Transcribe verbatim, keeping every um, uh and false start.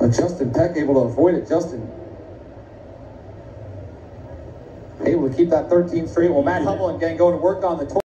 But Justin Peck able to avoid it. Justin able to keep that thirteen straight. Well, Matt Hummel and gang going to work on the